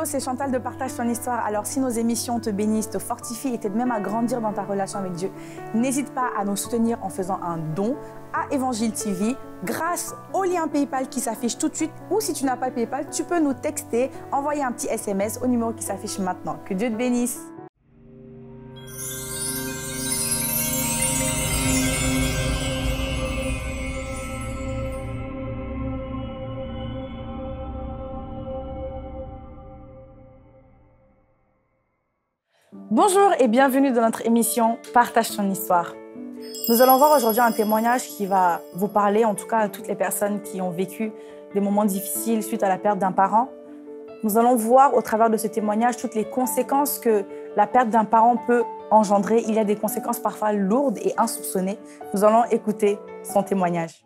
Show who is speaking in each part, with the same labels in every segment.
Speaker 1: c'est Chantal de Partage ton histoire. Alors, si nos émissions te bénissent, te fortifient et t'aident même à grandir dans ta relation avec Dieu, n'hésite pas à nous soutenir en faisant un don à Évangile TV grâce au lien PayPal qui s'affiche tout de suite. Ou si tu n'as pas PayPal, tu peux nous texter, envoyer un petit SMS au numéro qui s'affiche maintenant. Que Dieu te bénisse. Bonjour et bienvenue dans notre émission Partage ton histoire. Nous allons voir aujourd'hui un témoignage qui va vous parler, en tout cas à toutes les personnes qui ont vécu des moments difficiles suite à la perte d'un parent. Nous allons voir au travers de ce témoignage toutes les conséquences que la perte d'un parent peut engendrer. Il y a des conséquences parfois lourdes et insoupçonnées. Nous allons écouter son témoignage.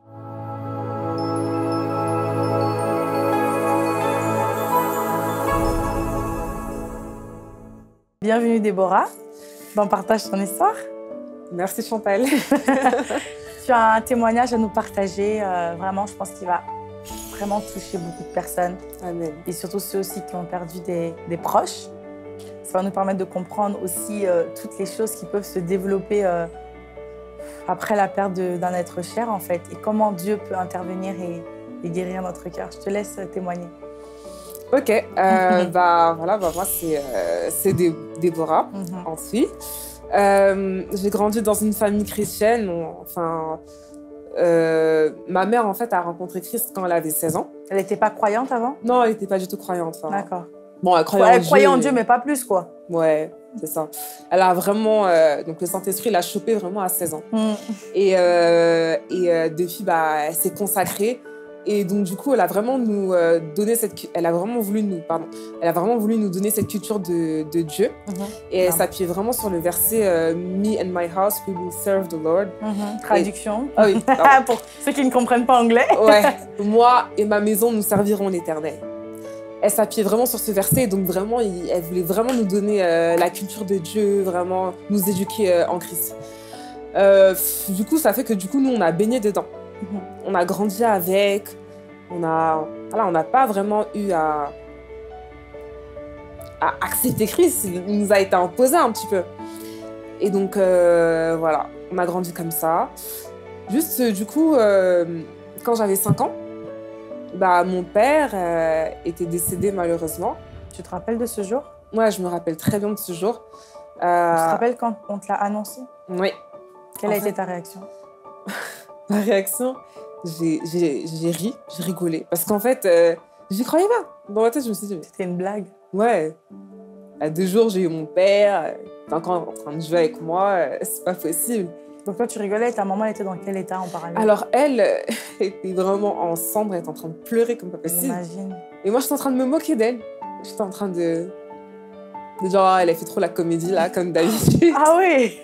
Speaker 1: Bienvenue Déborah, dans Partage ton histoire.
Speaker 2: Merci Chantal.
Speaker 1: Tu as un témoignage à nous partager, vraiment je pense qu'il va vraiment toucher beaucoup de personnes.
Speaker 2: Amen.
Speaker 1: Et surtout ceux aussi qui ont perdu des proches. Ça va nous permettre de comprendre aussi toutes les choses qui peuvent se développer après la perte d'un être cher en fait. Et comment Dieu peut intervenir et guérir notre cœur. Je te laisse témoigner.
Speaker 2: Ok, moi c'est Déborah, en fille. J'ai grandi dans une famille chrétienne. Ma mère en fait a rencontré Christ quand elle avait 16 ans.
Speaker 1: Elle n'était pas croyante avant?
Speaker 2: Non, elle n'était pas du tout croyante. Hein.
Speaker 1: D'accord.
Speaker 2: Bon, elle
Speaker 1: croyait en Dieu, mais pas plus quoi.
Speaker 2: Ouais, c'est ça. Elle a vraiment, donc le Saint-Esprit l'a chopée vraiment à 16 ans. Et depuis, elle s'est consacrée. Et donc, du coup, elle a vraiment voulu nous donner cette culture de Dieu. Et elle s'appuyait vraiment sur le verset Me and my house, we will serve the Lord.
Speaker 1: Traduction.
Speaker 2: Ah oui,
Speaker 1: pour ceux qui ne comprennent pas anglais.
Speaker 2: Ouais. Moi et ma maison, nous servirons l'Éternel. Elle s'appuyait vraiment sur ce verset. Et donc, vraiment, elle voulait vraiment nous donner la culture de Dieu, vraiment nous éduquer en Christ. Du coup, ça fait que nous, on a baigné dedans. On a grandi avec, on n'a pas vraiment eu à accepter Christ, il nous a été imposé un petit peu. Et donc, voilà, on a grandi comme ça. Juste, du coup, quand j'avais 5 ans, mon père était décédé malheureusement.
Speaker 1: Tu te rappelles de ce jour?
Speaker 2: Ouais, je me rappelle très bien de ce jour.
Speaker 1: Tu te rappelles quand on te l'a annoncé?
Speaker 2: Oui.
Speaker 1: Quelle a été ta réaction?
Speaker 2: Ma réaction, j'ai ri, j'ai rigolé. Parce qu'en fait, j'y croyais pas. Dans ma tête, je me suis dit...
Speaker 1: C'était une blague?
Speaker 2: Ouais. À 2 jours, j'ai eu mon père, il était encore en train de jouer avec moi, c'est pas possible.
Speaker 1: Donc toi, tu rigolais et ta maman, elle était dans quel état en parallèle?
Speaker 2: Alors elle était vraiment en cendres, elle était en train de pleurer comme pas possible.
Speaker 1: J'imagine.
Speaker 2: Et moi, j'étais en train de me moquer d'elle. J'étais en train de dire, ah, elle a fait trop la comédie là, comme d'habitude.
Speaker 1: Ah oui.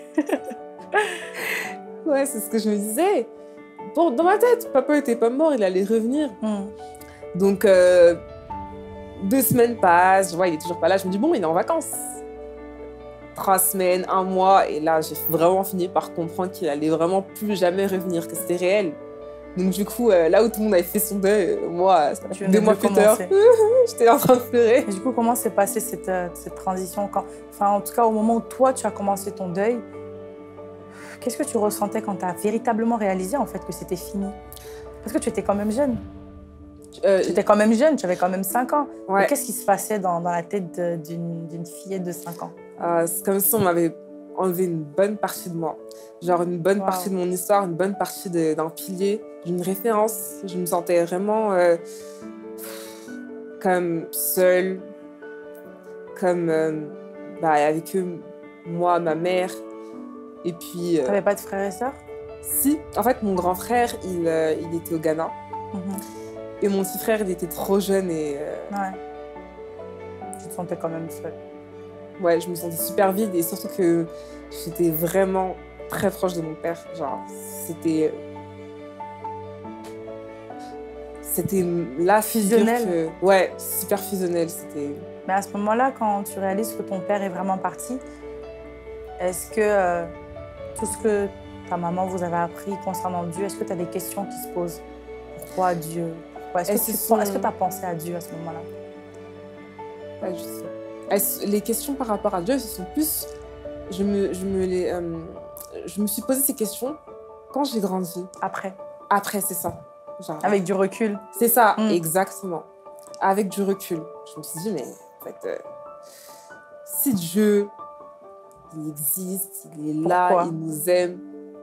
Speaker 2: Ouais, c'est ce que je me disais. Bon, dans ma tête, papa était pas mort, il allait revenir. Donc, 2 semaines passent, je vois, il est toujours pas là. Je me dis, bon, il est en vacances. 3 semaines, 1 mois. Et là, j'ai vraiment fini par comprendre qu'il allait vraiment plus jamais revenir, que c'était réel. Donc, du coup, là où tout le monde avait fait son deuil, moi, 2 mois plus tard, j'étais en train de pleurer.
Speaker 1: Et du coup, comment s'est passée cette transition en tout cas, au moment où toi, tu as commencé ton deuil, qu'est-ce que tu ressentais quand tu as véritablement réalisé en fait que c'était fini? Parce que tu étais quand même jeune. Tu étais quand même jeune, tu avais quand même 5 ans.
Speaker 2: Ouais.
Speaker 1: Qu'est-ce qui se passait dans la tête d'une fillette de 5 ans?
Speaker 2: C'est comme si on m'avait enlevé une bonne partie de moi. Genre une bonne partie de mon histoire, une bonne partie d'un pilier, d'une référence. Je me sentais vraiment comme seule, comme avec eux, moi, ma mère. Et puis...
Speaker 1: Tu n'avais pas de frères et sœurs?
Speaker 2: Si. En fait, mon grand frère, il était au Ghana. Et mon petit frère, il était trop jeune et...
Speaker 1: Ouais. Tu te sentais quand même seule.
Speaker 2: Ouais, je me sentais super vide et surtout que j'étais vraiment très proche de mon père. Genre, c'était la
Speaker 1: fusionnel.
Speaker 2: Ouais, super fusionnel.
Speaker 1: Mais à ce moment-là, quand tu réalises que ton père est vraiment parti, est-ce que tout ce que ta maman vous avait appris concernant Dieu, est-ce que tu as des questions qui se posent? Pourquoi Dieu? Est-ce que tu as pensé à Dieu à ce moment-là?
Speaker 2: Pas du tout. Les questions par rapport à Dieu, ce sont plus... Je me suis posé ces questions quand j'ai grandi. Après, c'est ça. Genre,
Speaker 1: avec du recul.
Speaker 2: C'est ça, exactement. Avec du recul. Je me suis dit, mais en fait, si Dieu, il existe, il est là, il nous aime,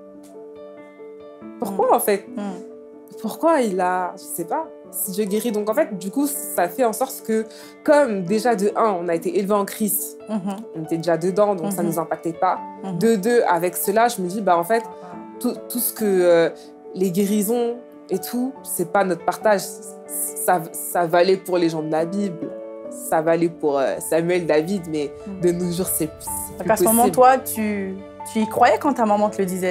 Speaker 2: pourquoi en fait Pourquoi il a... Je sais pas. Si Dieu guérit. Donc en fait, du coup, ça fait en sorte que, comme déjà de 1, on a été élevé en Christ, on était déjà dedans, donc ça ne nous impactait pas. De 2, avec cela, je me dis, bah en fait, tout ce que les guérisons et tout, c'est pas notre partage. Ça valait pour les gens de la Bible, ça valait pour Samuel, David, mais de nos jours, c'est plus possible.
Speaker 1: À ce moment, toi, tu y croyais quand ta maman te le disait?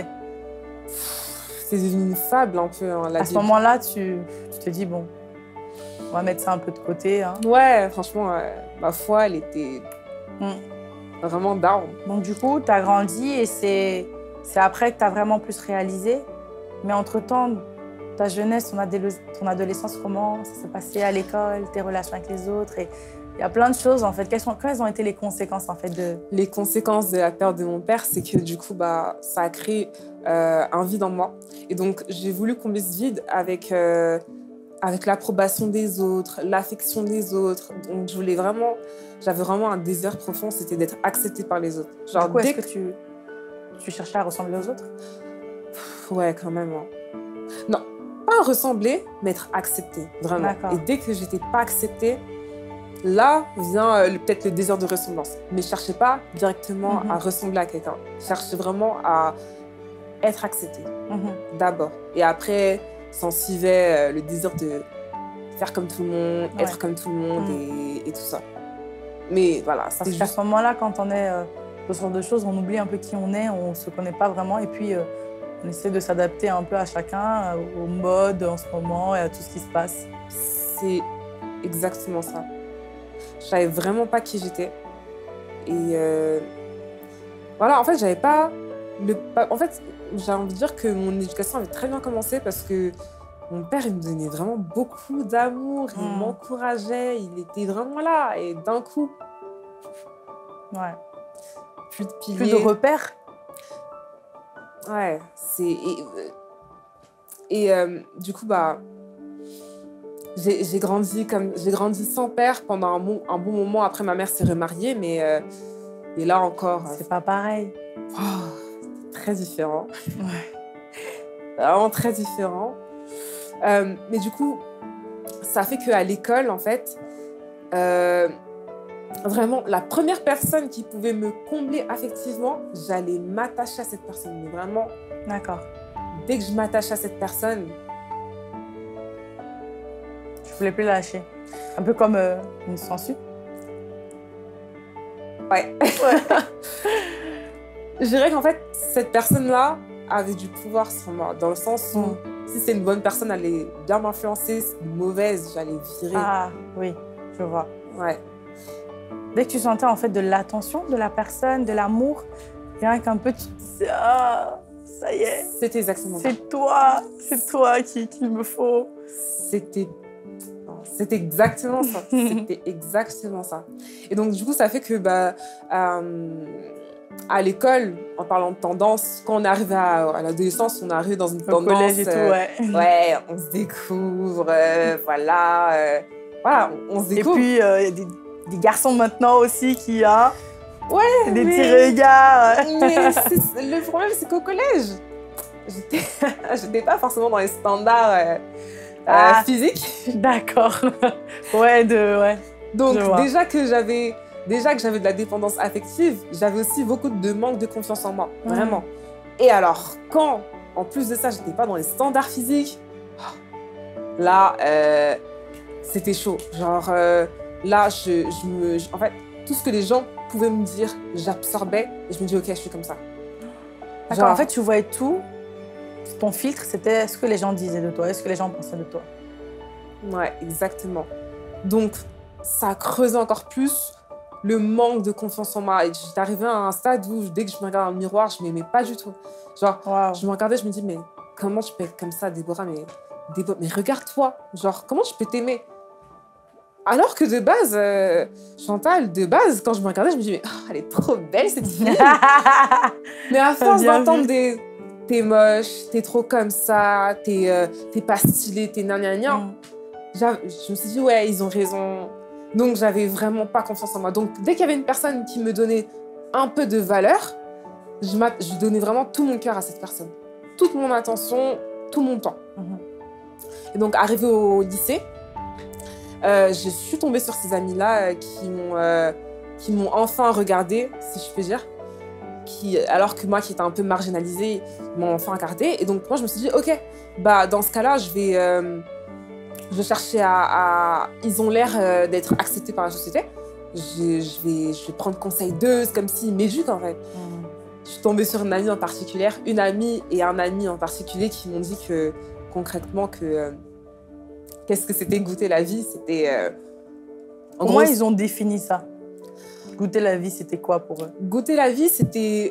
Speaker 2: C'est une fable un peu, hein, la
Speaker 1: À ce moment-là, tu te dis, bon, on va mettre ça un peu de côté. Hein.
Speaker 2: Ouais, franchement, ma foi, elle était vraiment down.
Speaker 1: Donc du coup, tu as grandi et c'est après que tu as vraiment plus réalisé. Mais entre-temps, ta jeunesse, ton adolescence, comment ça s'est passé à l'école, tes relations avec les autres et il y a plein de choses, en fait. Quelles ont été les conséquences, en fait, de... Les
Speaker 2: conséquences de la perte de mon père, c'est que, du coup, ça a créé un vide en moi. Et donc, j'ai voulu combler ce vide avec l'approbation des autres, l'affection des autres. Donc, j'avais vraiment un désir profond, c'était d'être acceptée par les autres.
Speaker 1: Genre, du coup, est-ce que tu cherchais à ressembler aux autres?
Speaker 2: Ouais, quand même. Hein. Non, pas ressembler, mais être acceptée, vraiment. Et dès que j'étais pas acceptée, là vient peut-être le désir de ressemblance. Mais je ne cherchais pas directement à ressembler à quelqu'un. Je cherchais vraiment à être acceptée, d'abord. Et après, s'en suivait le désir de faire comme tout le monde, être comme tout le monde et tout ça. Mais voilà,
Speaker 1: parce qu'à ce moment-là, quand on est ce genre de choses, on oublie un peu qui on est, on ne se connaît pas vraiment. Et puis, on essaie de s'adapter un peu à chacun, au mode en ce moment et à tout ce qui se passe.
Speaker 2: C'est exactement ça. Je savais vraiment pas qui j'étais. Et voilà, en fait, j'avais pas... En fait, j'ai envie de dire que mon éducation avait très bien commencé parce que mon père, il me donnait vraiment beaucoup d'amour, il m'encourageait, il était vraiment là. Et d'un coup...
Speaker 1: Ouais.
Speaker 2: Plus de piliers.
Speaker 1: Plus de repères.
Speaker 2: Ouais, c'est... Et du coup, j'ai grandi sans père pendant un bon moment. Après, ma mère s'est remariée, mais et là encore...
Speaker 1: C'est pas pareil.
Speaker 2: C'était très différent.
Speaker 1: Ouais.
Speaker 2: Vraiment très différent. Mais du coup, ça fait qu'à l'école, en fait, vraiment, la première personne qui pouvait me combler affectivement, j'allais m'attacher à cette personne. Mais vraiment...
Speaker 1: D'accord.
Speaker 2: Dès que je m'attachais à cette personne...
Speaker 1: Je voulais plus la lâcher. Un peu comme une sangsue.
Speaker 2: Ouais. Je dirais qu'en fait, cette personne-là avait du pouvoir sur moi, dans le sens où si c'est une bonne personne, elle allait bien m'influencer, si c'est une mauvaise, j'allais virer.
Speaker 1: Ah oui, je vois.
Speaker 2: Ouais.
Speaker 1: Dès que tu sentais en fait de l'attention de la personne, de l'amour, rien qu'un peu, tu te disais, ah, ça y est.
Speaker 2: C'était exactement ça.
Speaker 1: C'est toi qu'il me faut.
Speaker 2: C'était exactement ça. C'était exactement ça. Et donc, du coup, ça fait que à l'école, en parlant de tendance, quand on arrive à l'adolescence, on arrive dans une tendance... Au
Speaker 1: collège et tout, ouais.
Speaker 2: Ouais, on se découvre, voilà, on se découvre.
Speaker 1: Et puis, il y a des garçons maintenant aussi qui ont des
Speaker 2: mais...
Speaker 1: petits regards.
Speaker 2: Mais le problème, c'est qu'au collège, j'étais pas forcément dans les standards physiques.
Speaker 1: D'accord. Ouais.
Speaker 2: Donc, déjà que j'avais de la dépendance affective, j'avais aussi beaucoup de manque de confiance en moi, vraiment. Et alors, quand, en plus de ça, j'étais pas dans les standards physiques, là, c'était chaud. Genre, là, en fait, tout ce que les gens pouvaient me dire, j'absorbais et je me dis, ok, je suis comme ça.
Speaker 1: D'accord, en fait, tu voyais tout. Ton filtre, c'était ce que les gens disaient de toi, ce que les gens pensaient de toi.
Speaker 2: Ouais, exactement. Donc, ça a creusé encore plus le manque de confiance en moi. Et j'étais arrivée à un stade où, dès que je me regardais dans le miroir, je ne m'aimais pas du tout. Genre, je me regardais, je me dis, mais comment je peux être comme ça, Déborah, mais regarde-toi. Genre, comment je peux t'aimer? Alors que de base, Chantal, de base, quand je me regardais, je me disais, mais elle est trop belle cette fille. Mais à force d'entendre des t'es moche, t'es trop comme ça, t'es pas stylée, t'es gna. Je me suis dit, ouais, ils ont raison. Donc, j'avais vraiment pas confiance en moi. Donc, dès qu'il y avait une personne qui me donnait un peu de valeur, je donnais vraiment tout mon cœur à cette personne. Toute mon attention, tout mon temps. Et donc, arrivée au lycée, je suis tombée sur ces amis-là qui m'ont enfin regardée, si je peux dire. Alors que moi, qui étais un peu marginalisée, m'ont enfin regardée. Et donc, moi, je me suis dit, OK, bah, dans ce cas-là, je vais chercher à... Ils ont l'air d'être acceptés par la société. Je vais prendre conseil d'eux, comme s'ils m'éduquent, en fait. Je suis tombée sur une amie en particulier, une amie et un ami en particulier qui m'ont dit que, concrètement, qu'est-ce que c'était goûter la vie? C'était...
Speaker 1: Comment ils ont défini ça? Goûter la vie, c'était quoi pour eux?
Speaker 2: Goûter la vie, c'était...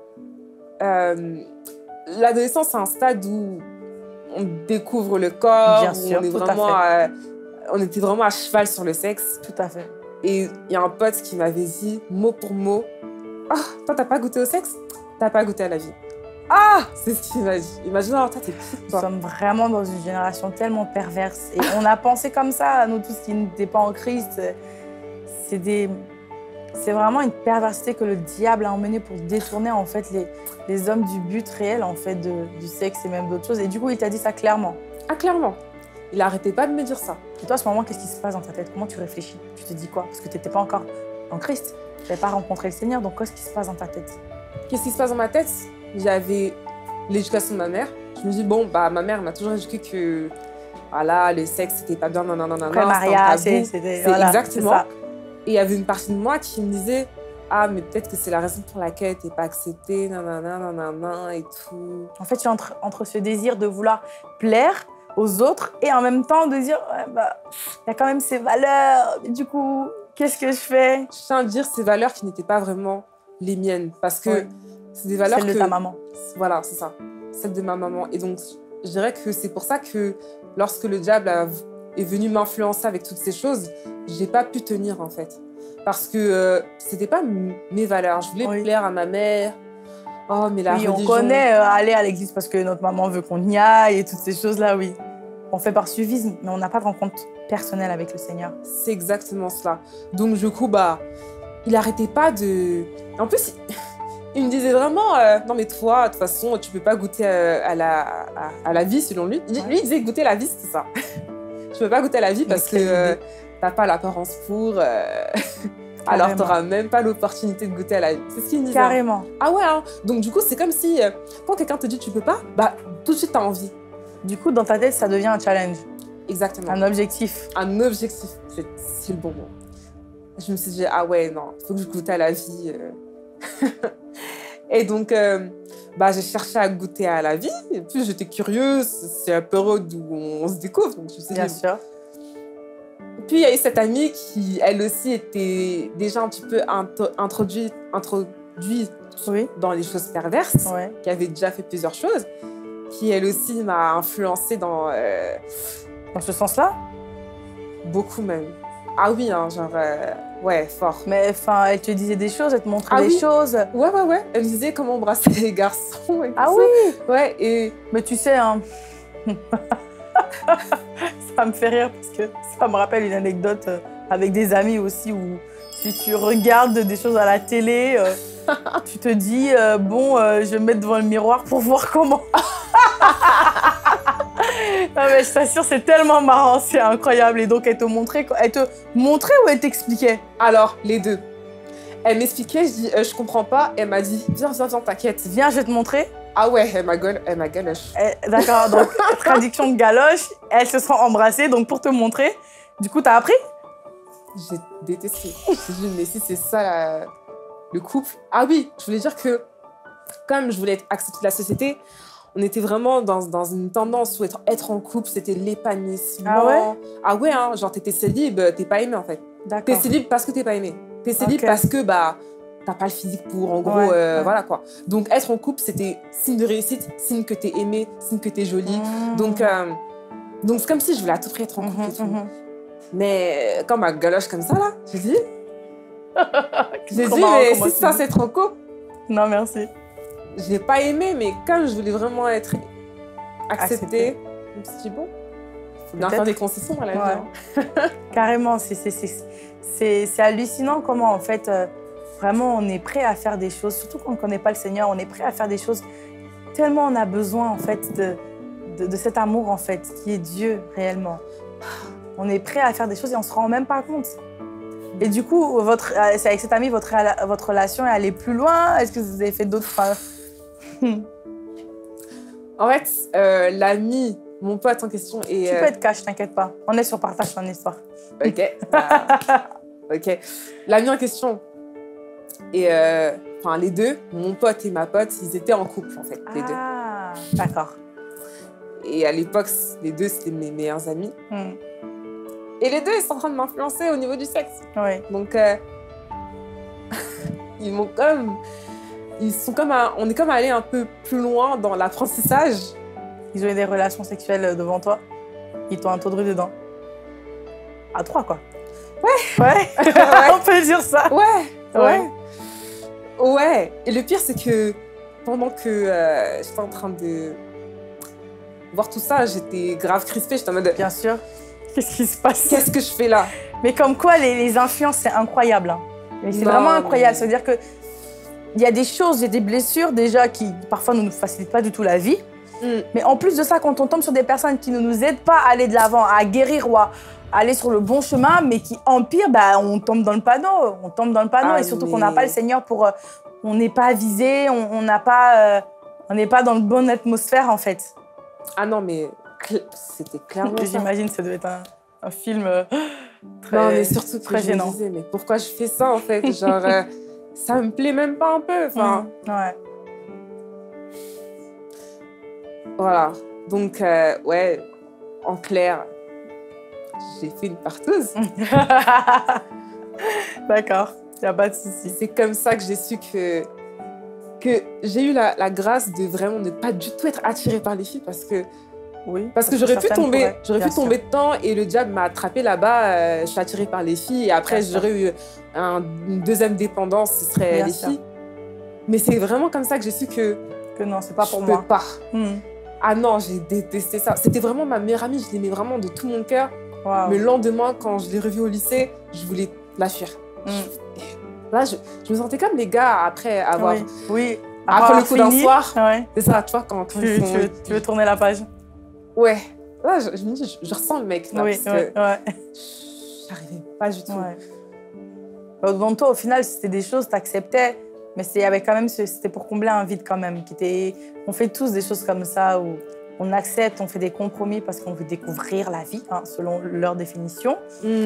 Speaker 2: L'adolescence, c'est un stade où on découvre le corps,
Speaker 1: bien sûr,
Speaker 2: on était vraiment à cheval sur le sexe.
Speaker 1: Tout à fait.
Speaker 2: Et il y a un pote qui m'avait dit, mot pour mot, « Ah, toi, t'as pas goûté au sexe? T'as pas goûté à la vie. » Ah! C'est ce qu'il m'a dit. Imagine, alors toi, t'es petite, toi.
Speaker 1: Nous sommes vraiment dans une génération tellement perverse. Et on a pensé comme ça, nous tous qui n'étaient pas en Christ. C'est vraiment une perversité que le diable a emmené pour détourner en fait les hommes du but réel en fait du sexe et même d'autres choses. Et du coup, il t'a dit ça clairement.
Speaker 2: Ah, clairement. Il arrêtait pas de me dire ça.
Speaker 1: Et toi, à ce moment, qu'est-ce qui se passe dans ta tête? Comment tu réfléchis? Tu te dis quoi? Parce que tu n'étais pas encore en Christ. Tu n'avais pas rencontré le Seigneur. Donc, qu'est-ce qui se passe dans ta tête?
Speaker 2: Qu'est-ce qui se passe dans ma tête? J'avais l'éducation de ma mère. Je me dis, bon, bah, ma mère m'a toujours éduqué que voilà, le sexe, c'était pas bien,
Speaker 1: après le mariage,
Speaker 2: c'était
Speaker 1: voilà,
Speaker 2: exactement. Ça. Et il y avait une partie de moi qui me disait, ah, mais peut-être que c'est la raison pour laquelle t'es pas acceptée, nanana, et tout.
Speaker 1: En fait, tu es entre ce désir de vouloir plaire aux autres et en même temps de dire, ouais, bah, il y a quand même ces valeurs. Mais du coup, qu'est-ce que je fais?
Speaker 2: Je tiens à dire ces valeurs qui n'étaient pas vraiment les miennes. Parce que c'est des valeurs
Speaker 1: celles de ta maman.
Speaker 2: Voilà, c'est ça. Celles de ma maman. Et donc, je dirais que c'est pour ça que lorsque le diable est venu m'influencer avec toutes ces choses, j'ai pas pu tenir, en fait. Parce que c'était pas mes valeurs. Je voulais plaire à ma mère. Oh, mais la religion...
Speaker 1: on connaît aller à l'église parce que notre maman veut qu'on y aille et toutes ces choses-là, oui. On fait par suivisme, mais on n'a pas de rencontre personnelle avec le Seigneur.
Speaker 2: C'est exactement cela. Donc, du coup, bah, il arrêtait pas de... En plus, il me disait vraiment, non mais toi, de toute façon, tu peux pas goûter à la vie, selon lui. Lui, il disait goûter la vie, c'était ça. Tu peux pas goûter à la vie parce que t'as pas l'apparence pour... alors t'auras même pas l'opportunité de goûter à la vie. C'est ce qu'il me disait.
Speaker 1: Carrément.
Speaker 2: Ah ouais, hein. Donc du coup, c'est comme si, quand quelqu'un te dit tu peux pas, bah tout de suite t'as envie.
Speaker 1: Du coup, dans ta tête, ça devient un challenge.
Speaker 2: Exactement.
Speaker 1: Un objectif.
Speaker 2: Un objectif, c'est le bon mot. Je me suis dit, ah ouais, non, il faut que je goûte à la vie. Et donc, bah, j'ai cherché à goûter à la vie. Et puis, j'étais curieuse. C'est la période où on se découvre. Donc, je me suis dit,
Speaker 1: bien sûr.
Speaker 2: Puis, il y a eu cette amie qui, elle aussi, était déjà un petit peu introduite dans les choses perverses, qui avait déjà fait plusieurs choses, qui, elle aussi, m'a influencée dans
Speaker 1: ce sens-là?
Speaker 2: Beaucoup même. Ah oui, hein, genre... ouais, fort.
Speaker 1: Mais enfin, elle te disait des choses, elle te montrait des choses.
Speaker 2: Ouais. Elle me disait comment embrasser les garçons. Et
Speaker 1: ah
Speaker 2: tout.
Speaker 1: Oui.
Speaker 2: Ouais, et...
Speaker 1: Mais tu sais, hein... ça me fait rire parce que ça me rappelle une anecdote avec des amis aussi où si tu regardes des choses à la télé, tu te dis, bon, je vais me mettre devant le miroir pour voir comment... Non mais je t'assure, c'est tellement marrant, c'est incroyable. Et donc, elle te montrait ou elle t'expliquait?
Speaker 2: Alors, les deux. Elle m'expliquait, je dis, je comprends pas. Elle m'a dit, viens, t'inquiète.
Speaker 1: Viens, je vais te montrer.
Speaker 2: Ah ouais, elle m'a galoche.
Speaker 1: D'accord, donc traduction de galoche, elles se sont embrassées, donc pour te montrer. Du coup, t'as appris?
Speaker 2: J'ai détesté. Je me suis dit, mais si c'est ça, le couple... Ah oui, je voulais dire que, comme je voulais être acceptée de la société, on était vraiment dans une tendance où être en couple, c'était l'épanouissement.
Speaker 1: Ah ouais?
Speaker 2: Ah ouais, hein, genre t'étais célib, t'es pas aimé en fait.
Speaker 1: D'accord.
Speaker 2: T'es célib parce que t'es pas aimé. T'es célib parce que bah t'as pas le physique pour, en gros, voilà quoi. Donc être en couple, c'était signe de réussite, signe que t'es aimé, signe que t'es jolie. Donc c'est comme si je voulais à tout prix être en couple et tout. Mais quand ma galoche comme ça, là, j'ai dit, mais si ça, c'est trop cool.
Speaker 1: Non, merci.
Speaker 2: Je n'ai pas aimé, mais comme je voulais vraiment être acceptée, je me suis dit, bon, il faut bien faire des concessions à la vie.
Speaker 1: Carrément, c'est hallucinant comment, en fait, vraiment, on est prêt à faire des choses, surtout quand on ne connaît pas le Seigneur, on est prêt à faire des choses tellement on a besoin, en fait, de cet amour, en fait, qui est Dieu, réellement. On est prêt à faire des choses et on ne se rend même pas compte. Et du coup, avec cet ami, votre relation est allée plus loin? Est-ce que vous avez fait d'autres...
Speaker 2: En fait, l'ami, mon pote en question...
Speaker 1: Tu peux être cash, t'inquiète pas. On est sur Partage ton histoire.
Speaker 2: Ok. Ok. L'ami en question, et enfin les deux, mon pote et ma pote, ils étaient en couple en fait, les deux.
Speaker 1: Ah, d'accord.
Speaker 2: Et à l'époque, les deux, c'était mes meilleurs amis. Et les deux, ils sont en train de m'influencer au niveau du sexe.
Speaker 1: Oui.
Speaker 2: Donc, on est comme allé un peu plus loin dans l'apprentissage.
Speaker 1: Ils ont eu des relations sexuelles devant toi. Ils t'ont introduit dedans. À 3, quoi.
Speaker 2: Ouais.
Speaker 1: Ouais. On peut dire ça.
Speaker 2: Ouais. Et le pire, c'est que pendant que j'étais en train de voir tout ça, j'étais grave crispée. J'étais en mode...
Speaker 1: Bien sûr. Qu'est-ce qui se passe?
Speaker 2: Qu'est-ce que je fais là?
Speaker 1: Mais comme quoi, les influences, c'est incroyable. Hein. C'est vraiment incroyable. Ça veut dire qu'il y a des choses, il y a des blessures déjà qui parfois ne nous facilitent pas du tout la vie. Mais en plus de ça, quand on tombe sur des personnes qui ne nous aident pas à aller de l'avant, à guérir ou à aller sur le bon chemin, mais qui empirent, bah, on tombe dans le panneau. On tombe dans le panneau et surtout qu'on n'a pas le Seigneur pour... on n'est pas avisé, on n'est pas dans le bonne atmosphère, en fait.
Speaker 2: Ah non, mais c'était clairement ça.
Speaker 1: J'imagine que ça devait être un film très,
Speaker 2: non, mais surtout
Speaker 1: très gênant.
Speaker 2: Je me disais, mais pourquoi je fais ça, en fait? Genre, ça me plaît même pas un peu. Enfin,
Speaker 1: ouais.
Speaker 2: Voilà. Donc, ouais, en clair, j'ai fait une partouze.
Speaker 1: D'accord, il n'y a pas de souci.
Speaker 2: C'est comme ça que j'ai su que j'ai eu la grâce de vraiment ne pas du tout être attirée par les filles parce que j'aurais pu tomber dedans et le diable m'a attrapée là-bas. Je suis attirée par les filles et après j'aurais eu une deuxième dépendance, ce serait les filles. Mais c'est vraiment comme ça que j'ai su que
Speaker 1: non, c'est pas pour moi.
Speaker 2: Je peux pas. Ah non, j'ai détesté ça. C'était vraiment ma meilleure amie, je l'aimais vraiment de tout mon cœur.
Speaker 1: Wow.
Speaker 2: Mais le lendemain, quand je l'ai revue au lycée, je voulais la fuir. Là, je me sentais comme les gars après avoir...
Speaker 1: Oui.
Speaker 2: Après le coup d'un soir.
Speaker 1: Ouais.
Speaker 2: C'est ça, tu vois, quand
Speaker 1: tu veux tourner la page.
Speaker 2: Ouais. Là, je me dis, je ressens le mec, là, parce que j'arrivais pas du tout.
Speaker 1: Ouais. Donc toi, au final, c'était des choses, t'acceptais, mais c'était pour combler un vide quand même. On fait tous des choses comme ça, où on accepte, on fait des compromis parce qu'on veut découvrir la vie, hein, selon leur définition.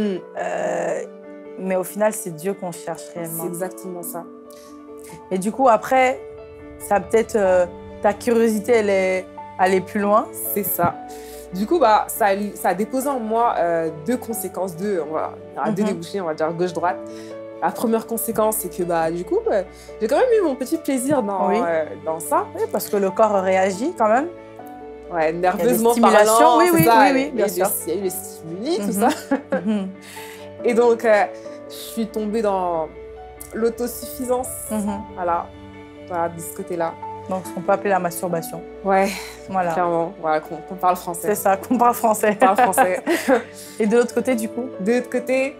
Speaker 1: Mais au final, c'est Dieu qu'on cherche réellement.
Speaker 2: C'est exactement ça.
Speaker 1: Et du coup, après, ça peut-être... ta curiosité, elle est allée plus loin.
Speaker 2: C'est ça. Du coup, bah, ça a déposé en moi deux conséquences, deux débouchés, on va dire gauche-droite. La première conséquence, c'est que bah, du coup, j'ai quand même eu mon petit plaisir dans ça.
Speaker 1: Oui, parce que le corps réagit quand même.
Speaker 2: Ouais, nerveusement parlant.
Speaker 1: Oui, bien sûr.
Speaker 2: Il y a eu les stimuli, tout ça. Et donc, je suis tombée dans l'autosuffisance. Voilà, de ce côté-là.
Speaker 1: Donc, ce qu'on peut appeler la masturbation.
Speaker 2: Ouais,
Speaker 1: voilà.
Speaker 2: Clairement. Voilà, qu'on parle français.
Speaker 1: C'est ça, qu'on parle français.
Speaker 2: On parle français.
Speaker 1: Et de l'autre côté, du coup?
Speaker 2: De l'autre côté,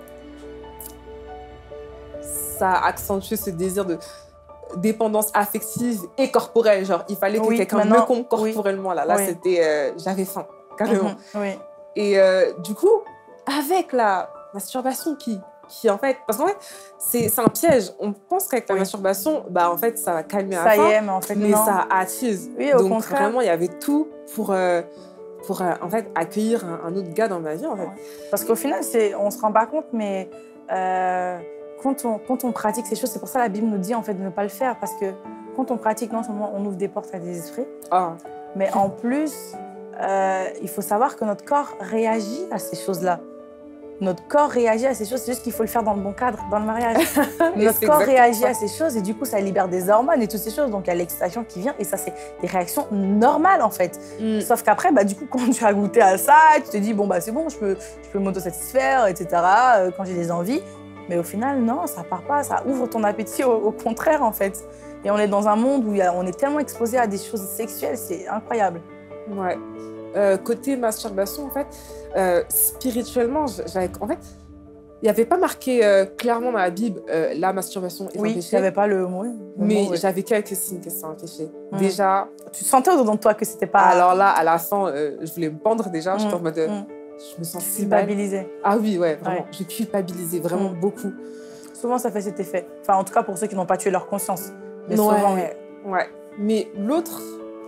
Speaker 2: ça a accentué ce désir de dépendance affective et corporelle. Genre, il fallait que quelqu'un me comble corporellement. Là, c'était... j'avais faim, carrément. Et du coup, avec la masturbation qui en fait... Parce qu'en fait, c'est un piège. On pense qu'avec la masturbation, bah, en fait, ça va calmer la faim.
Speaker 1: Ça y est, mais en fait,
Speaker 2: mais ça attise.
Speaker 1: Oui, au
Speaker 2: Donc,
Speaker 1: contraire.
Speaker 2: vraiment, il y avait tout pour en fait, accueillir un autre gars dans ma vie, en fait.
Speaker 1: Parce qu'au final, on ne se rend pas compte, mais quand on pratique ces choses, c'est pour ça que la Bible nous dit en fait, de ne pas le faire. Parce que quand on pratique, non seulement on ouvre des portes à des esprits, mais en plus, il faut savoir que notre corps réagit à ces choses-là. notre corps réagit à ces choses. C'est juste qu'il faut le faire dans le bon cadre, dans le mariage. Notre corps réagit à ces choses et du coup, ça libère des hormones et toutes ces choses. Donc, il y a l'excitation qui vient et ça, c'est des réactions normales, en fait. Sauf qu'après, du coup, quand tu as goûté à ça, tu te dis, bon, c'est bon, je peux m'autosatisfaire, etc. Quand j'ai des envies. Mais au final, non, ça part pas. Ça ouvre ton appétit, au contraire, en fait. Et on est dans un monde où on est tellement exposé à des choses sexuelles, c'est incroyable.
Speaker 2: Ouais. Côté masturbation, en fait, spirituellement, en fait, il n'y avait pas marqué clairement dans la Bible la masturbation est un péché.
Speaker 1: Oui, il n'y avait pas le mot.
Speaker 2: Mais j'avais quelques signes que c'est un péché. Déjà.
Speaker 1: Tu sentais au-dedans de toi que c'était pas.
Speaker 2: Alors là, à la fin, je voulais me pendre déjà. J'étais en mode. Je me sens
Speaker 1: culpabilisée.
Speaker 2: Ah oui, ouais, vraiment. Je culpabilisais vraiment beaucoup.
Speaker 1: Souvent, ça fait cet effet. Enfin, en tout cas, pour ceux qui n'ont pas tué leur conscience. Mais
Speaker 2: non,
Speaker 1: souvent,
Speaker 2: ouais. Mais l'autre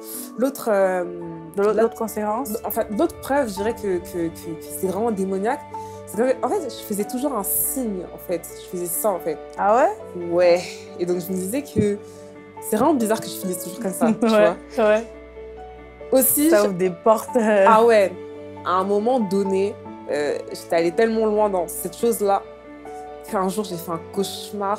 Speaker 1: conséquence.
Speaker 2: En fait, l'autre preuve, je dirais que c'est vraiment démoniaque. En fait, je faisais toujours un signe, en fait. Je faisais ça, en fait.
Speaker 1: Ah ouais?
Speaker 2: Ouais. Et donc, je me disais que c'est vraiment bizarre que je finisse toujours comme ça, tu vois.
Speaker 1: Ouais.
Speaker 2: Aussi...
Speaker 1: Ça ouvre des portes.
Speaker 2: Ah ouais. À un moment donné, j'étais allée tellement loin dans cette chose-là qu'un jour, j'ai fait un cauchemar.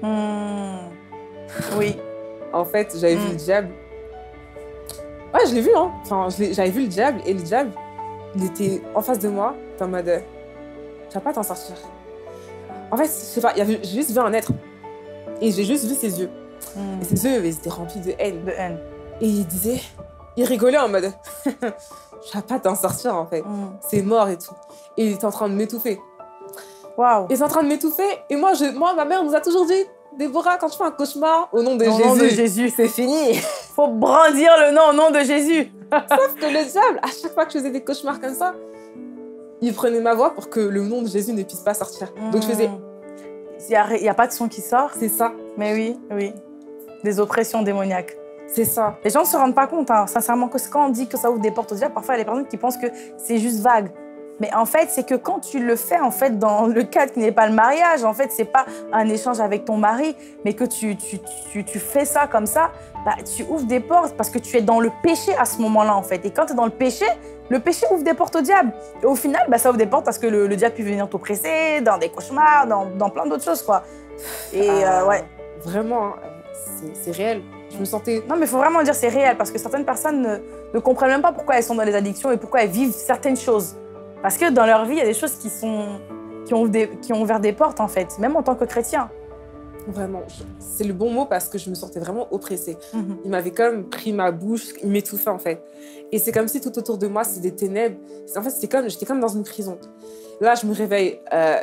Speaker 1: Oui.
Speaker 2: En fait, j'avais vu le diable. Ouais, je l'ai vu, hein. Enfin, j'avais vu le diable et le diable, il était en face de moi, en mode tu vas pas t'en sortir. En fait, je sais pas, j'ai juste vu un être et j'ai juste vu ses yeux. Et ses yeux, ils étaient remplis de haine. Et il rigolait en mode tu vas pas t'en sortir en fait. C'est mort et tout. Et il était en train de m'étouffer.
Speaker 1: Waouh.
Speaker 2: Il était en train de m'étouffer et moi, ma mère nous a toujours dit Déborah, quand tu fais un cauchemar, au nom de
Speaker 1: Jésus,
Speaker 2: c'est fini.
Speaker 1: Faut brandir le nom au nom de Jésus.
Speaker 2: Sauf que le diable, à chaque fois que je faisais des cauchemars comme ça, il prenait ma voix pour que le nom de Jésus ne puisse pas sortir. Donc je faisais...
Speaker 1: Il n'y a pas de son qui sort.
Speaker 2: C'est ça.
Speaker 1: Mais oui. Des oppressions démoniaques.
Speaker 2: C'est ça.
Speaker 1: Les gens ne se rendent pas compte, hein, sincèrement, que quand on dit que ça ouvre des portes au diable, parfois il y a des personnes qui pensent que c'est juste vague. Mais en fait, c'est que quand tu le fais en fait, dans le cadre qui n'est pas le mariage, en fait, c'est pas un échange avec ton mari, mais que tu fais ça comme ça, tu ouvres des portes parce que tu es dans le péché à ce moment-là, en fait. Et quand tu es dans le péché ouvre des portes au diable. Et au final, ça ouvre des portes parce que le diable peut venir t'oppresser, dans des cauchemars, dans plein d'autres choses, quoi. Et ouais.
Speaker 2: Vraiment, c'est réel. Je me sentais...
Speaker 1: Non, mais il faut vraiment dire c'est réel parce que certaines personnes ne comprennent même pas pourquoi elles sont dans les addictions et pourquoi elles vivent certaines choses. Parce que dans leur vie, il y a des choses qui ont ouvert des portes, en fait, même en tant que chrétien.
Speaker 2: Vraiment, c'est le bon mot parce que je me sentais vraiment oppressée. Il m'avait comme pris ma bouche, il m'étouffait, en fait. Et c'est comme si tout autour de moi, c'est des ténèbres. En fait, j'étais comme dans une prison. Là, je me réveille,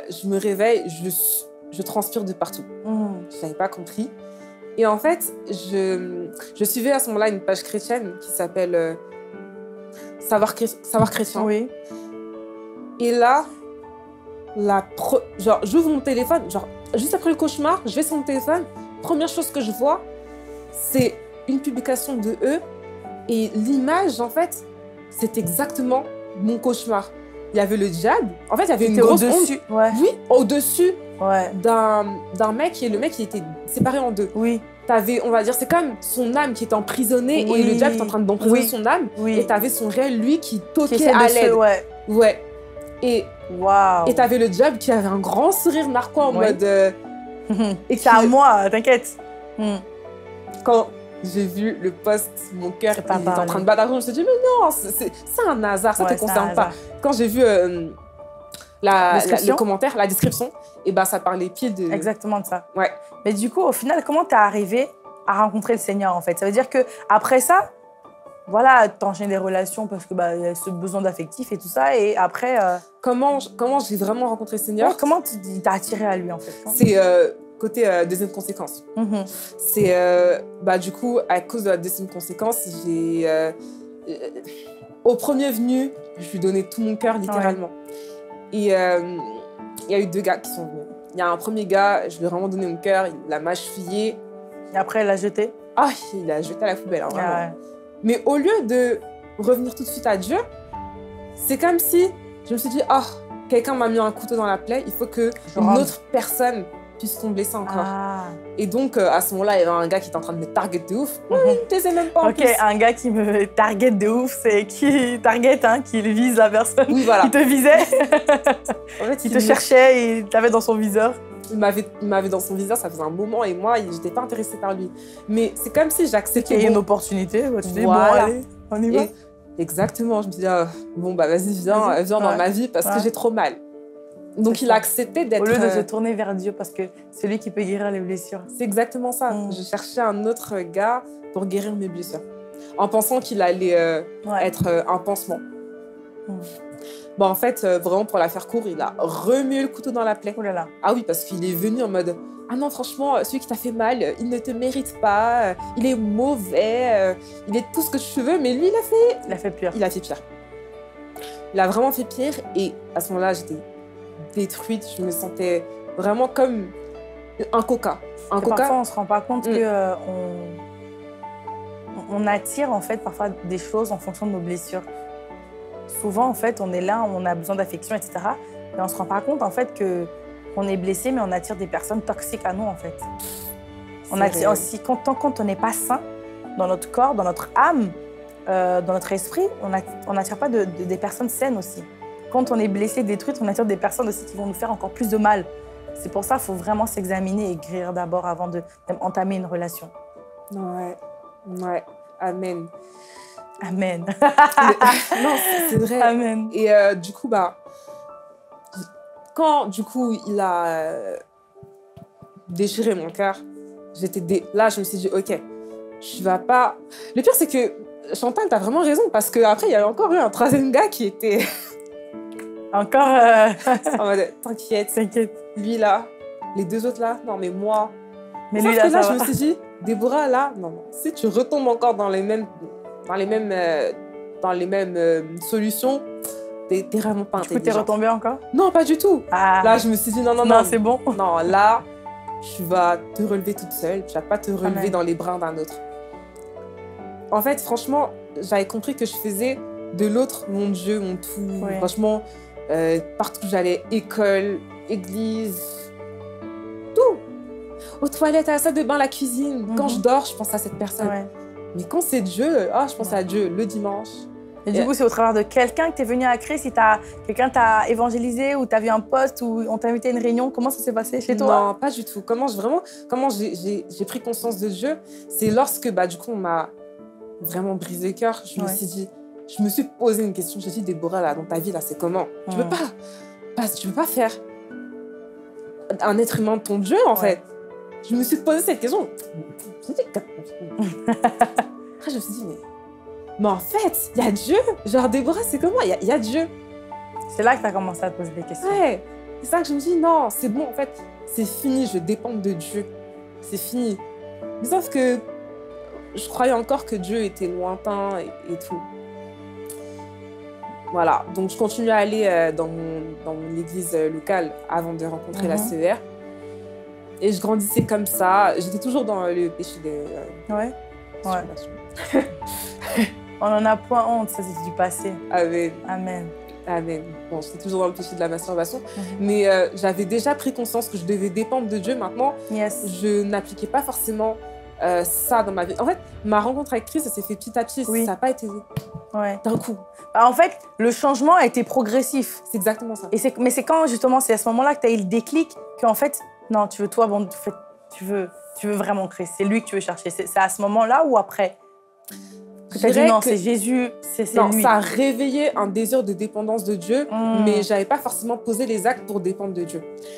Speaker 2: je transpire de partout. Je n'avais pas compris. Et en fait, je suivais à ce moment-là une page chrétienne qui s'appelle Savoir chrétien.
Speaker 1: Oui.
Speaker 2: Et là, j'ouvre mon téléphone, juste après le cauchemar, je vais sur mon téléphone, première chose que je vois, c'est une publication de eux, et l'image, en fait, c'est exactement mon cauchemar. Il y avait le diable, en fait, il y avait une grosse
Speaker 1: au-dessus. Ouais.
Speaker 2: Oui, au-dessus
Speaker 1: ouais.
Speaker 2: d'un mec, et le mec, il était séparé en deux.
Speaker 1: Oui.
Speaker 2: T'avais, on va dire, c'est comme son âme qui était emprisonnée, et le diable était en train d'emprisonner son âme, et t'avais son réel, lui, qui toquait à l'aide. Ouais. Et t'avais le diable qui avait un grand sourire narquois en mode...
Speaker 1: Et c'est à moi, t'inquiète.
Speaker 2: Quand j'ai vu le post, mon cœur était en train de battre. Je me suis dit, mais non, c'est un hasard, ça ne te concerne pas. Quand j'ai vu le commentaire, la description, et ça parlait pile de...
Speaker 1: Exactement de ça.
Speaker 2: Ouais.
Speaker 1: Mais du coup, au final, comment t'es arrivé à rencontrer le Seigneur, en fait? Ça veut dire qu'après ça, voilà, t'enchaînes des relations parce que y a ce besoin d'affectif et tout ça, et après...
Speaker 2: Comment j'ai vraiment rencontré le Seigneur?
Speaker 1: Ouais, comment tu t'as attiré à lui, en fait?
Speaker 2: C'est côté deuxième conséquence. C'est, du coup, à cause de la deuxième conséquence, j'ai... au premier venu, je lui donnais tout mon cœur, littéralement. Ouais. Et il y a eu 2 gars qui sont venus. Il y a un premier gars, je lui ai vraiment donné mon cœur, il l'a mâchouillé.
Speaker 1: Et après, il l'a jeté?
Speaker 2: Ah, il l'a jeté à la poubelle, hein, vraiment. Ouais. Mais au lieu de revenir tout de suite à Dieu, c'est comme si je me suis dit, quelqu'un m'a mis un couteau dans la plaie, il faut qu'une autre personne puisqu'on me blessait encore.
Speaker 1: Ah.
Speaker 2: Et donc, à ce moment-là, il y avait un gars qui était en train de me target de ouf. Je sais même pas en plus.
Speaker 1: Ok, un gars qui me target de ouf, c'est qui target, hein, qui vise la personne.
Speaker 2: Oui, voilà.
Speaker 1: Qui te visait.
Speaker 2: En fait,
Speaker 1: il te cherchait et il t'avait dans son viseur.
Speaker 2: Il m'avait dans son viseur, ça faisait un moment, et moi, je n'étais pas intéressée par lui. Mais c'est comme si j'acceptais...
Speaker 1: une opportunité, tu dis,
Speaker 2: voilà.
Speaker 1: Bon, allez, on y va.
Speaker 2: Exactement, je me dis, bon, bah vas-y, viens dans ma vie parce que j'ai trop mal. Donc, il a accepté d'être...
Speaker 1: Au lieu de se tourner vers Dieu, parce que c'est lui qui peut guérir les blessures.
Speaker 2: C'est exactement ça. Je cherchais un autre gars pour guérir mes blessures, en pensant qu'il allait être un pansement. Bon, en fait, vraiment, pour la faire court, il a remué le couteau dans la plaie.
Speaker 1: Oh là là.
Speaker 2: Ah oui, parce qu'il est venu en mode « Ah non, franchement, celui qui t'a fait mal, il ne te mérite pas, il est mauvais, il est tout ce que tu veux. » Mais lui,
Speaker 1: il a fait pire.
Speaker 2: Il a fait pire. Il a vraiment fait pire. Et à ce moment-là, j'étais détruite. Je me sentais vraiment comme un coca.
Speaker 1: Parfois, on ne se rend pas compte que on attire, en fait, parfois des choses en fonction de nos blessures. Souvent, en fait, on est là, on a besoin d'affection, etc. Mais on ne se rend pas compte, en fait, qu'on est blessé, mais on attire des personnes toxiques à nous, en fait. On attire aussi, quand on n'est pas sain dans notre corps, dans notre âme, dans notre esprit, on n'attire pas des personnes saines aussi. Quand on est blessé, détruite, on attire des personnes aussi qui vont nous faire encore plus de mal. C'est pour ça qu'il faut vraiment s'examiner et guérir d'abord avant d'entamer une relation.
Speaker 2: Ouais, amen.
Speaker 1: Amen.
Speaker 2: Non, c'est vrai.
Speaker 1: Amen.
Speaker 2: Et du coup, quand il a déchiré mon cœur, là, je me suis dit, ok, tu vas pas... Le pire, c'est que Chantal, t'as vraiment raison, parce qu'après, il y a encore eu un troisième gars qui était...
Speaker 1: Encore
Speaker 2: en mode, t'inquiète. Lui, là, les deux autres, là, non, mais moi...
Speaker 1: Mais lui, là,
Speaker 2: je me suis dit, Déborah, là, non, si tu retombes encore dans les mêmes solutions, t'es vraiment pas intelligent.
Speaker 1: Du coup, t'es retombée encore?
Speaker 2: Non, pas du tout.
Speaker 1: Ah.
Speaker 2: Là, je me suis dit, non,
Speaker 1: c'est bon.
Speaker 2: Non, là, tu vas te relever toute seule. Tu vas pas te relever dans les bras d'un autre. En fait, franchement, j'avais compris que je faisais de l'autre mon Dieu, mon tout. Oui. Franchement, partout où j'allais, école, église, tout. Aux toilettes, à la salle de bain, la cuisine. Quand je dors, je pense à cette personne. Ouais. Mais quand c'est Dieu, je pense à Dieu le dimanche.
Speaker 1: Et du coup, c'est au travers de quelqu'un que tu es venu à Christ, si quelqu'un t'a évangélisé ou tu as vu un post ou on t'a invité à une réunion, comment ça s'est passé chez toi?
Speaker 2: Non, pas du tout. Comment j'ai pris conscience de Dieu, c'est lorsque du coup, on m'a vraiment brisé le cœur. Je me suis posé une question. Je me suis dit, Déborah, là, dans ta vie, là, c'est comment? Tu peux pas faire un être humain de ton Dieu, en fait. Je me suis posé cette question. Après, je me suis dit, mais en fait, il y a Dieu. Genre, Déborah, c'est comment? Il y a Dieu.
Speaker 1: C'est là que tu as commencé à te poser des questions.
Speaker 2: Ouais. C'est ça que je me dis, non, c'est bon, en fait, c'est fini, je dépends de Dieu. C'est fini. Mais sauf que je croyais encore que Dieu était lointain et tout. Voilà, donc je continue à aller dans mon église locale avant de rencontrer la CER. Et je grandissais comme ça. J'étais toujours dans le péché de...
Speaker 1: Ouais. On en a point honte, ça c'est du passé.
Speaker 2: Amen.
Speaker 1: Amen.
Speaker 2: Amen. Bon, j'étais toujours dans le péché de la masturbation. Mais j'avais déjà pris conscience que je devais dépendre de Dieu. Maintenant, je n'appliquais pas forcément ça dans ma vie. En fait, ma rencontre avec Christ, ça s'est fait petit à petit. Ça n'a pas été d'un coup.
Speaker 1: En fait, le changement a été progressif.
Speaker 2: C'est exactement ça.
Speaker 1: Mais c'est quand, justement, c'est à ce moment-là que tu as eu le déclic qu'en fait, non, tu veux toi, bon, tu veux vraiment Christ. C'est lui que tu veux chercher. C'est à ce moment-là ou après que tu as dit non, c'est Jésus, c'est lui.
Speaker 2: Non, ça a réveillé un désir de dépendance de Dieu, mais je n'avais pas forcément posé les actes pour dépendre de Dieu.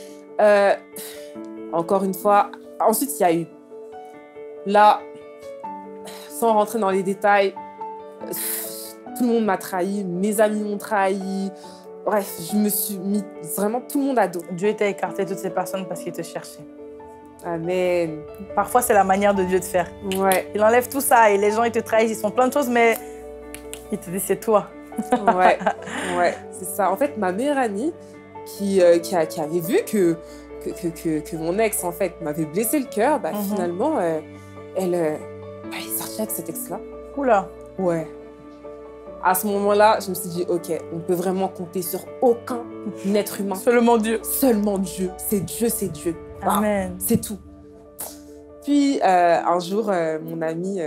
Speaker 2: Encore une fois, ensuite, il y a eu... Là, sans rentrer dans les détails, tout le monde m'a trahi, mes amis m'ont trahi. Bref, je me suis mis vraiment tout le monde à dos.
Speaker 1: Dieu t'a écarté toutes ces personnes parce qu'il te cherchait.
Speaker 2: Amen.
Speaker 1: Parfois, c'est la manière de Dieu de faire.
Speaker 2: Ouais.
Speaker 1: Il enlève tout ça et les gens, ils te trahissent, ils font plein de choses, mais il te dit, c'est toi.
Speaker 2: Ouais, c'est ça. En fait, ma meilleure amie qui avait vu que mon ex, en fait, m'avait blessé le cœur, finalement, elle est sortie avec cet ex-là.
Speaker 1: Oula.
Speaker 2: Ouais. À ce moment-là, je me suis dit, OK, on peut vraiment compter sur aucun être humain.
Speaker 1: Seulement Dieu.
Speaker 2: Seulement Dieu. C'est Dieu, c'est Dieu.
Speaker 1: Amen.
Speaker 2: C'est tout. Puis, un jour, mon amie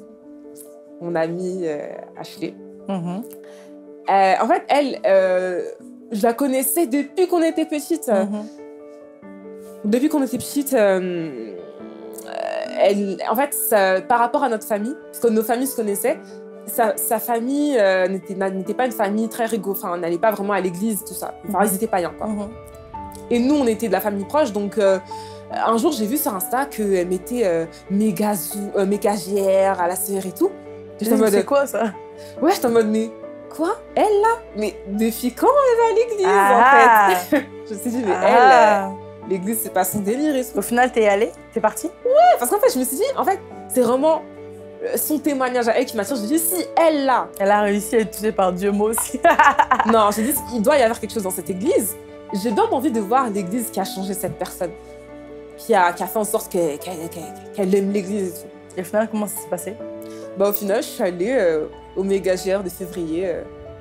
Speaker 2: Ashley, en fait, elle, je la connaissais depuis qu'on était petite. Depuis qu'on était petite, elle, en fait, par rapport à notre famille, parce que nos familles se connaissaient, sa famille n'était pas une famille très enfin, on n'allait pas vraiment à l'église, tout ça. Enfin, ils étaient païens, quoi. Et nous, on était de la famille proche, donc un jour, j'ai vu sur Insta qu'elle mettait méga GR à la sœur et tout.
Speaker 1: C'est quoi ça?
Speaker 2: Ouais, j'étais en mode, mais quoi? Elle, là? Mais depuis quand elle va à l'église, en fait? Je me suis dit, mais elle, l'église, c'est pas son délire. Et
Speaker 1: au final, t'es allée? T'es partie?
Speaker 2: Ouais, parce qu'en fait, je me suis dit, en fait, c'est vraiment son témoignage à elle qui m'attire. Je me dis, si elle, là...
Speaker 1: Elle a réussi à être touchée par Dieu, moi aussi.
Speaker 2: Non, je me dis, il doit y avoir quelque chose dans cette église. J'ai bien envie de voir l'église qui a changé cette personne. Qui a fait en sorte qu'elle aime l'église et tout.
Speaker 1: Et au final, comment ça s'est passé?
Speaker 2: Bah, au final, je suis allée au méga GR de février.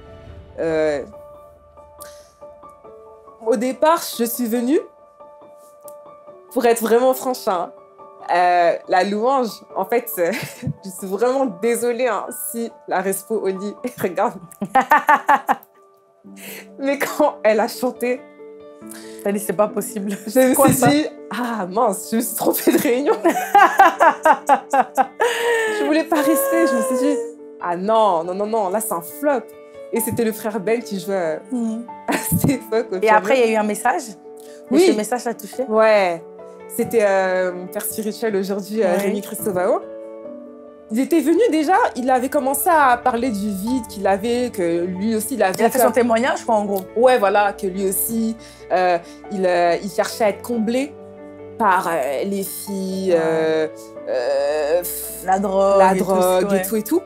Speaker 2: Au départ, je suis venue, pour être vraiment franche, hein, la louange, en fait, je suis vraiment désolée hein, si la Respo Oli regarde. Mais quand elle a chanté,
Speaker 1: t'as dit c'est pas possible.
Speaker 2: Je me suis dit, ah mince, je me suis trompée de réunion. Je voulais pas rester, je me suis dit, ah non, là c'est un flop. Et c'était le frère Ben qui jouait à cette époque.
Speaker 1: Et après, il y a eu un message?
Speaker 2: Oui.
Speaker 1: Et ce message t'a touché?
Speaker 2: Ouais, c'était mon père spirituel aujourd'hui, Rémi Christovao. Il était venu déjà, il avait commencé à parler du vide qu'il avait, que lui aussi il avait...
Speaker 1: Il a fait son témoignage, quoi, en gros.
Speaker 2: Ouais, voilà, que lui aussi, il cherchait à être comblé par les filles,
Speaker 1: la drogue
Speaker 2: et tout.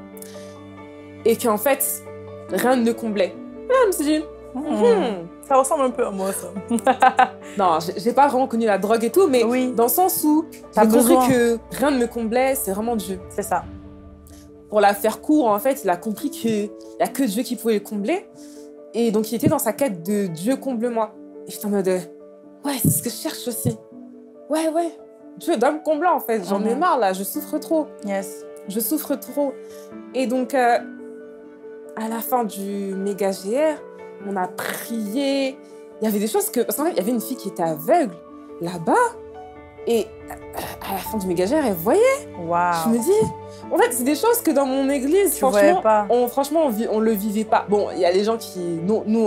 Speaker 2: Et qu'en fait, rien ne le comblait. Ah, je me suis dit,
Speaker 1: ça ressemble un peu à moi, ça.
Speaker 2: Non, j'ai pas vraiment connu la drogue et tout, mais
Speaker 1: oui.
Speaker 2: dans le sens où j'ai compris que rien ne me comblait, c'est vraiment Dieu.
Speaker 1: C'est ça.
Speaker 2: Pour la faire court, en fait, il a compris qu'il n'y a que Dieu qui pouvait le combler. Et donc, il était dans sa quête de Dieu comble-moi. Et j'étais en mode, ouais, c'est ce que je cherche aussi. Ouais, Dieu doit me combler, en fait. J'en ai marre, là, je souffre trop.
Speaker 1: Yes.
Speaker 2: Je souffre trop. Et donc, à la fin du méga GR, on a prié. Il y avait des choses que... Parce qu'en fait, il y avait une fille qui était aveugle, là-bas. Et à la fin du méga GR, elle voyait.
Speaker 1: Waouh.
Speaker 2: Je me dis... En fait, c'est des choses que dans mon église, franchement, on le vivait pas. Bon, il y a les gens qui... Nous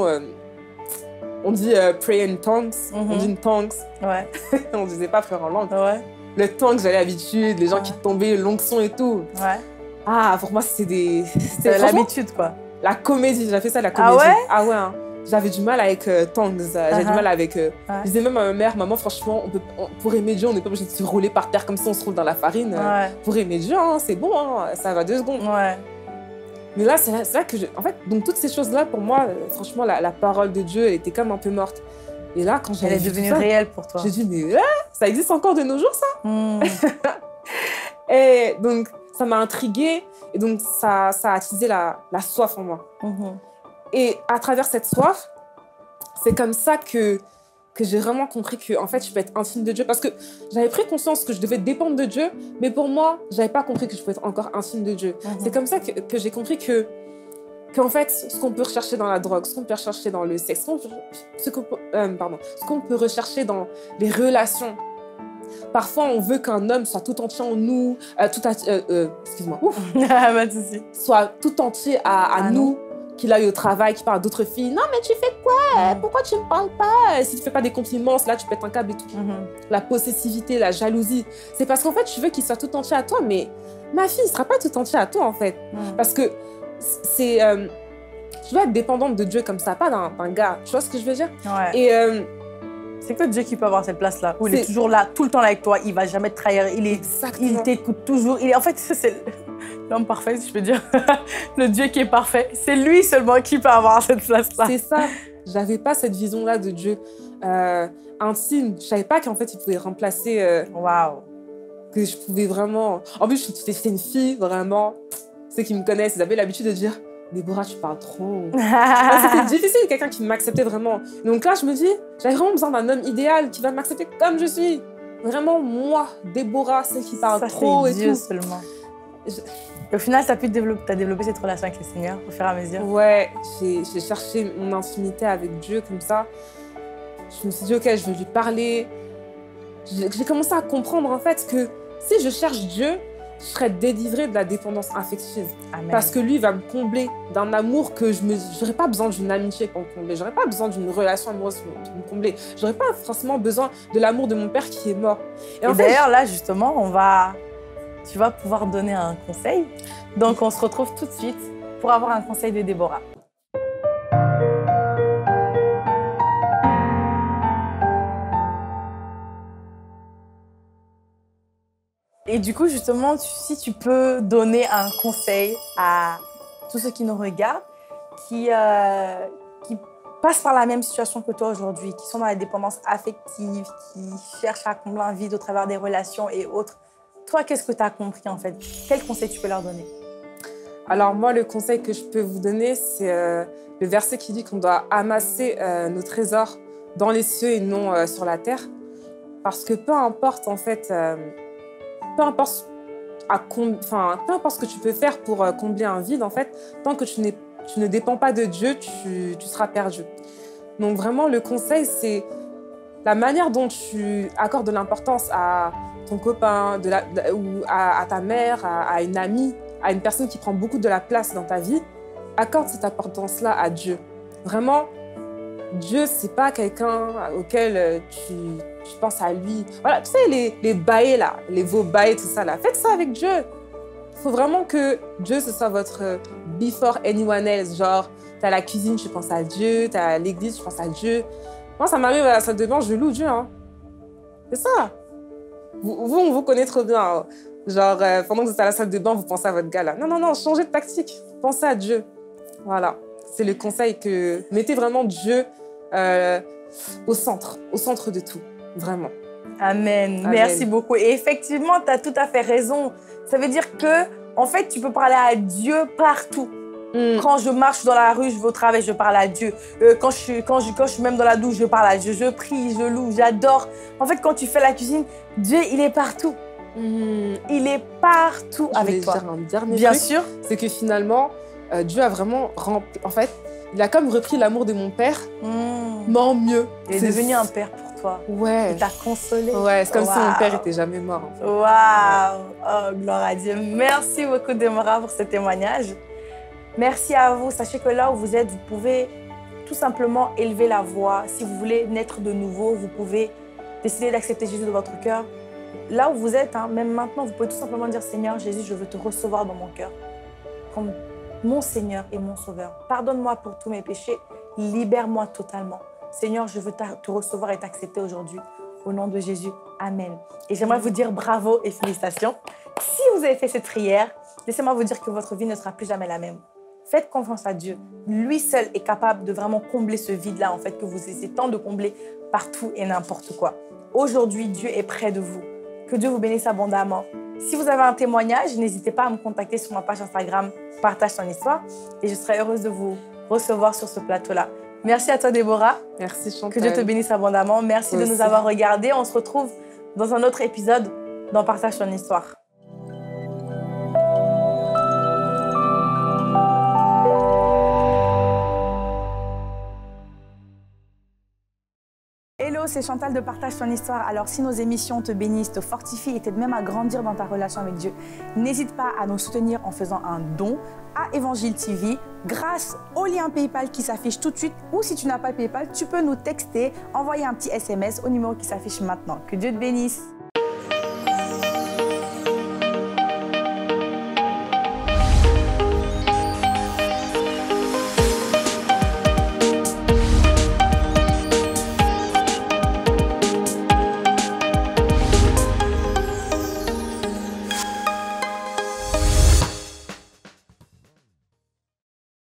Speaker 2: on dit pray in tongues. On dit in tongues.
Speaker 1: Ouais.
Speaker 2: On disait pas frère en langue.
Speaker 1: Ouais.
Speaker 2: Le tongue, j'avais l'habitude. Les gens qui tombaient, l'onction et tout.
Speaker 1: Ouais.
Speaker 2: Ah, pour moi, c'était
Speaker 1: l'habitude, quoi.
Speaker 2: La comédie, j'ai fait ça, la comédie. Ah ouais hein. J'avais du mal avec tongues. J'avais du mal avec... Je disais même à ma mère, maman, franchement, pour aimer Dieu, on n'est pas obligé de se rouler par terre comme si on se roule dans la farine. Pour aimer Dieu, hein, c'est bon, hein, ça va 2 secondes.
Speaker 1: Ouais.
Speaker 2: Mais là, c'est là que en fait, donc toutes ces choses-là, pour moi, franchement, la parole de Dieu, elle était comme un peu morte. Et là, quand j'avais
Speaker 1: Elle est devenue réelle pour toi.
Speaker 2: J'ai dit, mais ça existe encore de nos jours, ça Et donc, ça m'a intriguée. Et donc, ça a attisé la soif en moi. Et à travers cette soif, c'est comme ça que j'ai vraiment compris que en fait, je peux être intime de Dieu. Parce que j'avais pris conscience que je devais dépendre de Dieu, mais pour moi, je n'avais pas compris que je pouvais être encore intime de Dieu. C'est comme ça que j'ai compris qu'en fait, ce qu'on peut rechercher dans la drogue, ce qu'on peut rechercher dans le sexe, ce qu'on peut rechercher dans les relations. Parfois, on veut qu'un homme soit tout entier en nous, excuse-moi, soit tout entier à nous. Qu'il aille au travail, qu'il parle à d'autres filles. Non, mais tu fais quoi? Pourquoi tu me parles pas? Si tu fais pas des compliments, là, tu pètes un câble et tout. La possessivité, la jalousie. C'est parce qu'en fait, tu veux qu'il soit tout entier à toi, mais ma fille, il sera pas tout entier à toi, en fait. Parce que c'est... tu dois être dépendante de Dieu comme ça, pas d'un gars. Tu vois ce que je veux dire?
Speaker 1: Ouais.
Speaker 2: Et...
Speaker 1: c'est que Dieu qui peut avoir cette place-là, où il est toujours là, tout le temps là avec toi, il va jamais te trahir, il t'écoute toujours. En fait, c'est l'homme parfait, si je peux dire. Le Dieu qui est parfait, c'est lui seulement qui peut avoir cette place-là.
Speaker 2: C'est ça. J'avais pas cette vision-là de Dieu intime. Je savais pas qu'en fait, il pouvait remplacer...
Speaker 1: Waouh.
Speaker 2: Que je pouvais vraiment... En plus, j'étais une fille, vraiment. Ceux qui me connaissent, ils avaient l'habitude de dire Déborah, tu parles trop. C'était difficile, quelqu'un qui m'acceptait vraiment. Donc là, je me dis, j'avais vraiment besoin d'un homme idéal qui va m'accepter comme je suis. Vraiment, moi, Déborah, celle qui parle trop et
Speaker 1: Dieu
Speaker 2: tout.
Speaker 1: Seulement. Au final, tu as développé cette relation avec le Seigneur au fur et à mesure.
Speaker 2: Ouais, j'ai cherché mon intimité avec Dieu comme ça. Je me suis dit, ok, je veux lui parler. J'ai commencé à comprendre en fait que si je cherche Dieu, je serais délivrée de la dépendance affective.
Speaker 1: Amen.
Speaker 2: Parce que lui va me combler d'un amour que je n'aurais pas besoin d'une amitié pour me combler. J'aurais pas besoin d'une relation amoureuse pour me combler. J'aurais pas forcément besoin de l'amour de mon père qui est mort.
Speaker 1: Et d'ailleurs, là, justement, tu vas pouvoir donner un conseil. Donc, on se retrouve tout de suite pour avoir un conseil de Déborah. Et du coup, justement, si tu peux donner un conseil à tous ceux qui nous regardent, qui passent par la même situation que toi aujourd'hui, qui sont dans la dépendance affective, qui cherchent à combler un vide au travers des relations et autres, toi, qu'est-ce que tu as compris en fait? Quel conseil tu peux leur donner?
Speaker 2: Alors moi, le conseil que je peux vous donner, c'est le verset qui dit qu'on doit amasser nos trésors dans les cieux et non sur la terre. Parce que peu importe en fait... peu importe ce que tu peux faire pour combler un vide, en fait, tant que tu ne dépends pas de Dieu, tu seras perdu. Donc vraiment, le conseil, c'est la manière dont tu accordes de l'importance à ton copain, ou à ta mère, à une amie, à une personne qui prend beaucoup de la place dans ta vie. Accorde cette importance-là à Dieu. Vraiment, Dieu, c'est pas quelqu'un auquel tu penses à lui. Voilà, tu sais, les bails là, les veaux bails, tout ça là, faites ça avec Dieu. Il faut vraiment que Dieu, ce soit votre before anyone else. Genre, t'as la cuisine, tu penses à Dieu, t'as l'église, tu penses à Dieu. Moi, ça m'arrive à la salle de bain, je loue Dieu. Hein. C'est ça. On vous connaît trop bien. Hein. Genre, pendant que vous êtes à la salle de bain, vous pensez à votre gars là. Non, non, non, changez de tactique. Pensez à Dieu. Voilà. C'est le conseil que... Mettez vraiment Dieu au centre de tout. Vraiment.
Speaker 1: Amen. Merci beaucoup. Et effectivement, tu as tout à fait raison. Ça veut dire que, en fait, tu peux parler à Dieu partout. Quand je marche dans la rue, je vais au travail, je parle à Dieu. Quand je suis même dans la douche, je parle à Dieu. Je prie, je loue, j'adore. En fait, quand tu fais la cuisine, Dieu, il est partout. Il est partout avec toi.
Speaker 2: Je voulais dire un dernier
Speaker 1: Bien
Speaker 2: truc,
Speaker 1: sûr.
Speaker 2: C'est que finalement, Dieu a vraiment rempli... En fait, il a comme repris l'amour de mon père, mais en mieux.
Speaker 1: Il est devenu un père pour toi.
Speaker 2: Ouais.
Speaker 1: Il t'a consolé.
Speaker 2: Ouais, c'est comme si mon père n'était jamais mort. En fait.
Speaker 1: Waouh! Oh, gloire à Dieu. Merci beaucoup, Déborah, pour ce témoignage. Merci à vous. Sachez que là où vous êtes, vous pouvez tout simplement élever la voix. Si vous voulez naître de nouveau, vous pouvez décider d'accepter Jésus dans votre cœur. Là où vous êtes, hein, même maintenant, vous pouvez tout simplement dire « Seigneur Jésus, je veux te recevoir dans mon cœur comme mon Seigneur et mon Sauveur. Pardonne-moi pour tous mes péchés. Libère-moi totalement. Seigneur, je veux te recevoir et t'accepter aujourd'hui. Au nom de Jésus, Amen. » Et j'aimerais vous dire bravo et félicitations. Si vous avez fait cette prière, laissez-moi vous dire que votre vie ne sera plus jamais la même. Faites confiance à Dieu. Lui seul est capable de vraiment combler ce vide-là, en fait, que vous essayez tant de combler partout et n'importe quoi. Aujourd'hui, Dieu est près de vous. Que Dieu vous bénisse abondamment. Si vous avez un témoignage, n'hésitez pas à me contacter sur ma page Instagram Partage ton histoire et je serai heureuse de vous recevoir sur ce plateau-là. Merci à toi, Déborah.
Speaker 2: Merci, Chantal.
Speaker 1: Que Dieu te bénisse abondamment. Merci de nous avoir regardés. On se retrouve dans un autre épisode dans Partage ton histoire. Hello, c'est Chantal de Partage ton histoire. Alors, si nos émissions te bénissent, te fortifient et t'aident même à grandir dans ta relation avec Dieu, n'hésite pas à nous soutenir en faisant un don à Évangile TV grâce au lien PayPal qui s'affiche tout de suite. Ou si tu n'as pas PayPal, tu peux nous texter, envoyer un petit SMS au numéro qui s'affiche maintenant. Que Dieu te bénisse.